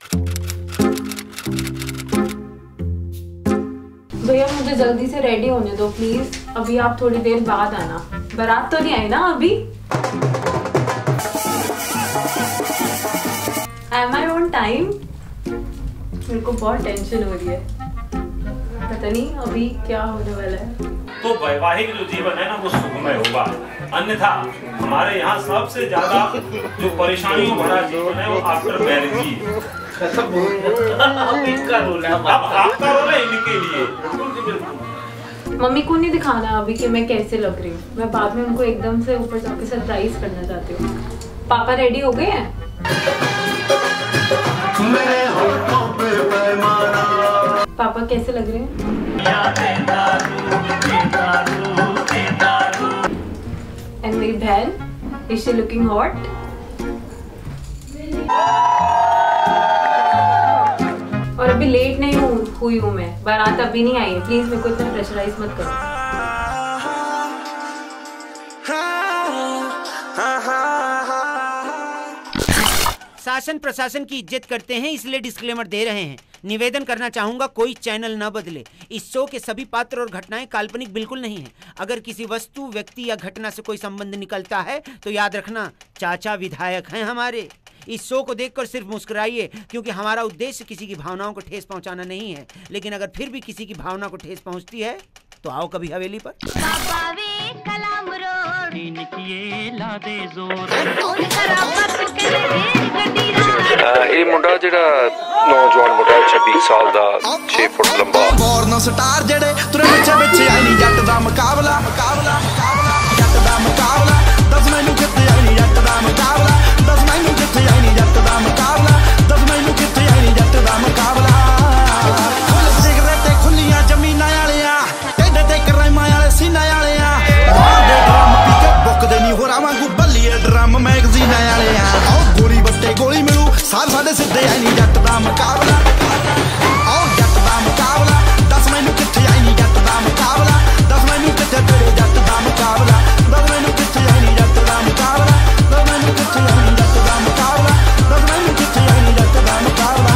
भैया मुझे जल्दी से रेडी होने दो प्लीज। अभी आप थोड़ी देर बाद आना। बारात तो नहीं आई ना अभी? Am I on time? मेरे को बहुत टेंशन हो रही है, पता नहीं अभी क्या होने वाला है। तो वैवाहिक जो जीवन है ना वो सुखमय होगा, अन्यथा हमारे यहाँ सबसे ज्यादा जो परेशानियों भरा जीवन है वो आफ्टर मैरिज ही है। इनका रोल है, अब आपका रोल है इनके लिए। मम्मी को नहीं दिखाना अभी कि मैं कैसे लग रही हूँ। मैं बाद में उनको एकदम से ऊपर जाके सरप्राइज करना चाहती हूँ। पापा रेडी हो गए हैं? पापा कैसे लग रहे हैं? एंड मेरी बहन, इज शी लुकिंग हॉट? और अभी लेट नहीं हुई हूँ मैं, बारात अभी नहीं आई है। प्लीज मेरे को इतना प्रेशराइज मत करो। शासन प्रशासन की इज्जत करते हैं, इसलिए डिस्क्लेमर दे रहे हैं। निवेदन करना चाहूंगा कोई चैनल न बदले। इस शो के सभी पात्र और घटनाएं काल्पनिक बिल्कुल नहीं हैं। अगर किसी वस्तु, व्यक्ति या घटना से कोई संबंध निकलता है तो याद रखना चाचा विधायक हैं हमारे। इस शो को देखकर सिर्फ मुस्कुराइए, क्योंकि हमारा उद्देश्य किसी की भावनाओं को ठेस पहुंचाना नहीं है। लेकिन अगर फिर भी किसी की भावना को ठेस पहुंचती है तो आओ कभी हवेली पर। ਇਹ ਮੁੰਡਾ ਜਿਹੜਾ ਨੌਜਵਾਨ ਮੁੰਡਾ 26 ਸਾਲ ਦਾ 6 ਫੁੱਟ ਲੰਬਾ ਬੋਰਨ ਸਟਾਰ ਜਿਹੜੇ ਤੁਰੇ ਪਿੱਛੇ ਪਿੱਛੇ ਆਈ ਨਹੀਂ ਜੱਟ ਦਾ ਮੁਕਾਬਲਾ ਜੱਟ ਦਾ ਮੁਕਾਬਲਾ ਦੱਸ ਮੈਨੂੰ ਕਿੱਥੇ ਆਈ ਨਹੀਂ ਜੱਟ ਦਾ ਮੁਕਾਬਲਾ ਦੱਸ ਮੈਨੂੰ ਕਿੱਥੇ ਆਈ ਨਹੀਂ ਜੱਟ ਦਾ ਮੁਕਾਬਲਾ ਦੱਸ ਮੈਨੂੰ ਕਿੱਥੇ ਆਈ ਨਹੀਂ ਜੱਟ ਦਾ ਮੁਕਾਬਲਾ ਫੁੱਲ ਸਿਗਰਟ ਖੁੱਲੀਆਂ ਜ਼ਮੀਨਾਂ ਵਾਲਿਆਂ ਟੇਡੇ ਤੇ ਕਰਾਈਮਾਂ ਵਾਲੇ ਸੀਨਾ ਵਾਲਿਆਂ ਮਾਰਦੇ ਡਰਮ ਪੀ ਕੇ ਬੁੱਕਦੇ ਨਹੀਂ ਹੋਰਾਂ ਵਾਂਗੂ ਬੱਲੀਏ ਡਰਮ ਮੈਗਜ਼ੀਨ ਵਾਲਿਆਂ ਆਹ ਗੋਲੀ ਵੱਟੇ ਗੋਲੀ ਮਿਲੂ ਸਾਲ ਸਾਡੇ ਸਿੱਧੇ ਆਈ ਨਹੀਂ ਜੱਟ ਦਾ ਮੁਕਾਬਲਾ ਆਹ ਜੱਟ ਦਾ ਮੁਕਾਬਲਾ ਦੱਸ ਮੈਨੂੰ ਕਿੱਥੇ ਆਈ ਨਹੀਂ ਜੱਟ ਦਾ ਮੁਕਾਬਲਾ ਦੱਸ ਮੈਨੂੰ ਕਿੱਥੇ ਤੇਰੇ ਜੱਟ ਦਾ ਮੁਕਾਬਲਾ ਦੱਸ ਮੈਨੂੰ ਕਿੱਥੇ ਆਈ ਨਹੀਂ ਜੱਟ ਦਾ ਮੁਕਾਬਲਾ ਦੱਸ ਮੈਨੂੰ ਕਿੱਥੇ ਆਈ ਨਹੀਂ ਜੱਟ ਦਾ ਮੁਕਾਬਲਾ ਦੱਸ ਮੈਨੂੰ ਕਿੱਥੇ ਆਈ ਨਹੀਂ ਜੱਟ ਦਾ ਮੁਕਾਬਲਾ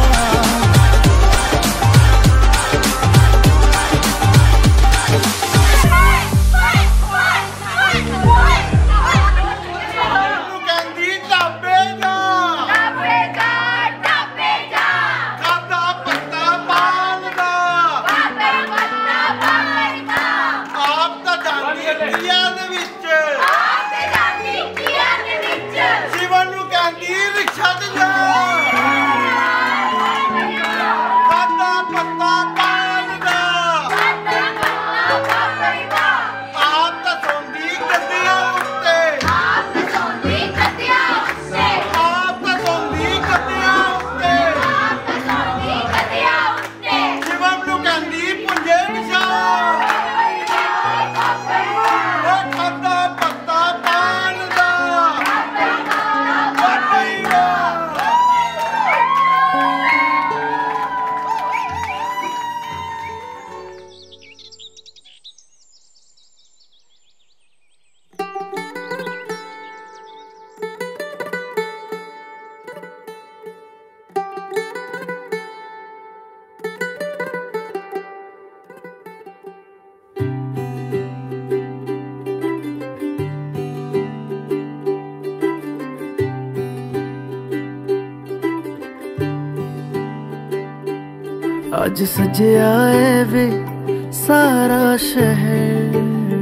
आज सजया है वे सारा शहर,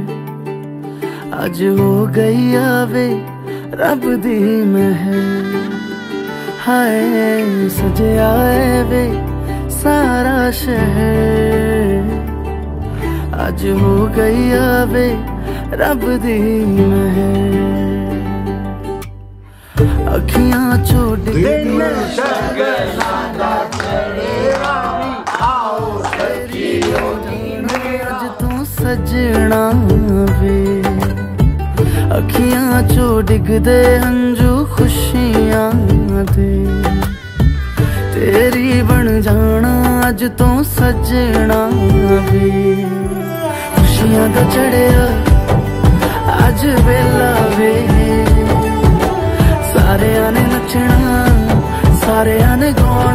आज हो गई आवे रब दी महर। हाय सजया है वे सारा शहर, आज हो गई आवे रब दी महर। अखियां छोड़ सजना वे, अखियां चो डिगदे हंजू खुशियां दे, तेरी बन जाना अज तो सजना वे। खुशियां दा चढ़िया अज वेला वे, सारे ने नचना सारे ने गाना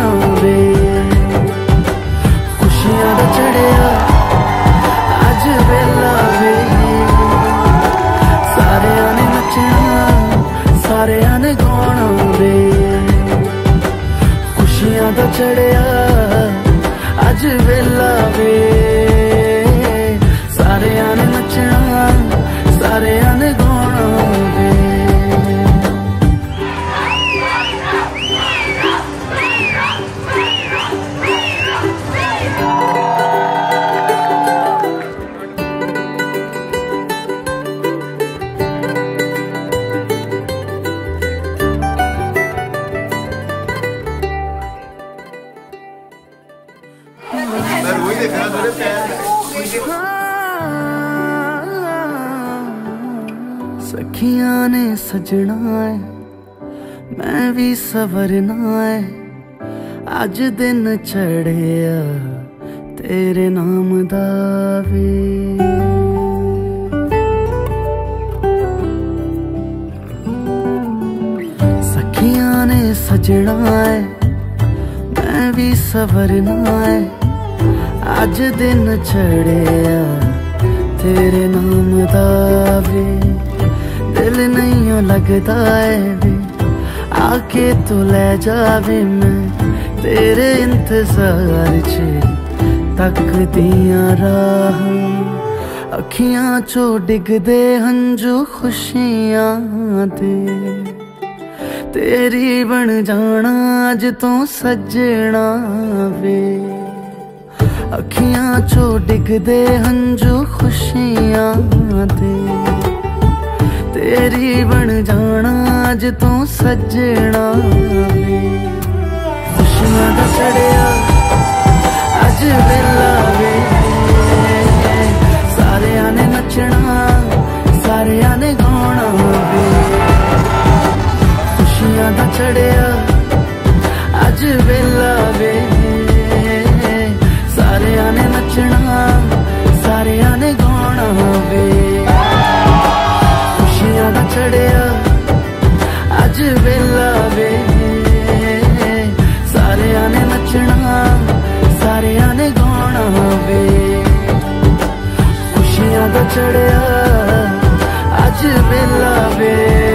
सखियां ने सजना है मैं भी सवरना है अज दिन चढ़िया तेरे नाम दा वे सखियां ने सजना है मैं भी सवरना है अज दिन चढ़िया तेरे नाम दा वे दिल नहीं लगता है वे आके तू ले जावे मैं तेरे इंतजार च तकदियां राह अखियां चो डिगदे हंजू खुशियां दे तेरी बन जाना अज तो सजना वे अखियां चो डिगदे हंजू खुशियां दे तेरी बन जाना अज तो सजना वे खुशियां दा चढ़िया अज वेला वे सारियां ने नचना सारियां ने गाना वे खुशियां दा चढ़िया अज वेला वे सारियां ने नचना सारियां ने गाना वे खुशियां दा चढ़िया अज वेला वे सारियां ने नचना सारियां ने गाना वे खुशियां दा चढ़िया अज वेला वे